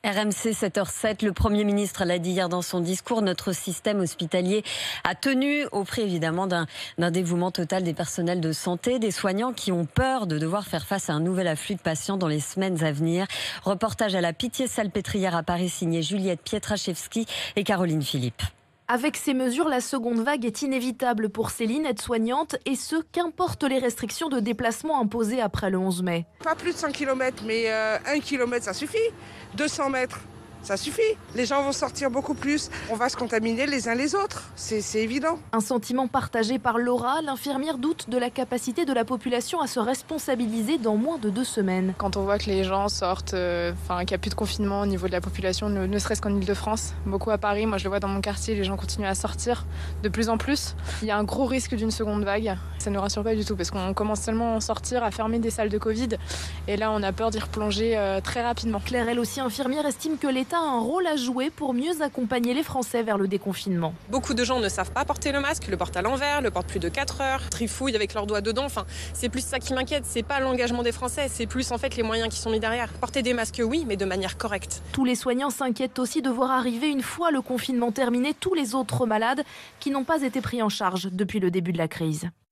RMC 7h07, le Premier ministre l'a dit hier dans son discours, notre système hospitalier a tenu au prix évidemment d'un dévouement total des personnels de santé, des soignants qui ont peur de devoir faire face à un nouvel afflux de patients dans les semaines à venir. Reportage à la Pitié-Salpêtrière à Paris signé Juliette Pietraszewski et Caroline Philippe. Avec ces mesures, la seconde vague est inévitable pour Céline, aide-soignante, et ce, qu'importe les restrictions de déplacement imposées après le 11 mai. Pas plus de 100 km, mais 1 km, ça suffit. 200 mètres, ça suffit. Les gens vont sortir beaucoup plus. On va se contaminer les uns les autres, c'est évident. Un sentiment partagé par Laura, l'infirmière doute de la capacité de la population à se responsabiliser dans moins de 2 semaines. Quand on voit que les gens sortent, qu'il n'y a plus de confinement au niveau de la population, ne serait-ce qu'en Ile-de-France, beaucoup à Paris, moi je le vois dans mon quartier, les gens continuent à sortir de plus en plus. Il y a un gros risque d'une seconde vague. Ça ne nous rassure pas du tout parce qu'on commence seulement à en sortir, à fermer des salles de Covid. Et là, on a peur d'y replonger très rapidement. Claire, elle aussi infirmière, estime que l'État a un rôle à jouer pour mieux accompagner les Français vers le déconfinement. Beaucoup de gens ne savent pas porter le masque, le portent à l'envers, le portent plus de 4 heures, trifouillent avec leurs doigts dedans. C'est plus ça qui m'inquiète, c'est pas l'engagement des Français, c'est plus en fait les moyens qui sont mis derrière. Porter des masques, oui, mais de manière correcte. Tous les soignants s'inquiètent aussi de voir arriver, une fois le confinement terminé, tous les autres malades qui n'ont pas été pris en charge depuis le début de la crise.